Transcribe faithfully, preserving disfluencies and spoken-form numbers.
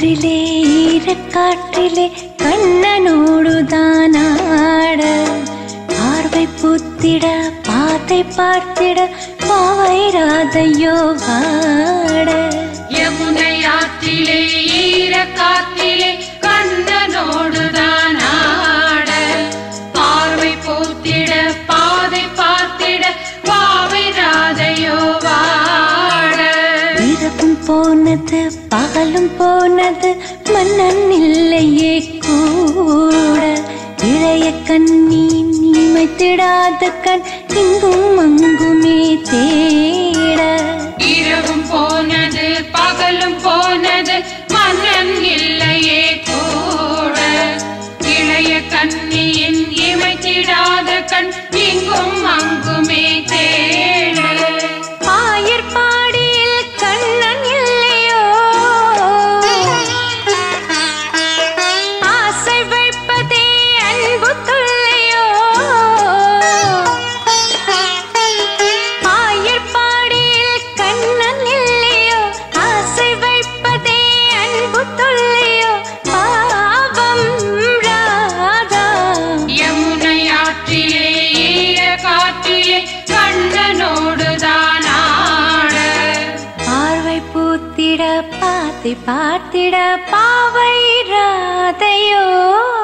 காற்றிலே ஈரக்காற்றிலே கண்ணனோடுதான் ஆட பார்வை பூத்திட பாதை பார்த்திட பாவை ராதையோ வாட யமுனை ஆற்றிலே ஈரக்காற்றிலே கண்ணனோடுதான் ஆட பார்வை பூத்திட பாதை பார்த்திட பாவை ராதையோ வாட இரவும் போனது பகலும் போனது மன்னன் இல்லையே கூட இளைய கண்ணி நிமைத்திடாத கண் இங்கும் அங்குமே தேட இரவும் போனது பகலும் போனது மன்னன் இல்லையே கூட இளைய கண்ணியின் இமைத்திடாத கண் இங்கும் அங்குமே தேட ஆயர்பாடியில் கண்ணன் இல்லையோ ஆசை வைப்பதே அன்பு தொல்லையோ ஆயர்பாடியில் கண்ணன் இல்லையோ ஆசை வைப்பதே அன்பு தொல்லையோ பாவம் ராதா யமுனை ஆற்றிலே ஈரக்காற்றிலே கண்ணனோடுதான் ஆட பார்வை பூத்திட பாத்தை பார்த்திட பாவை ராதையோ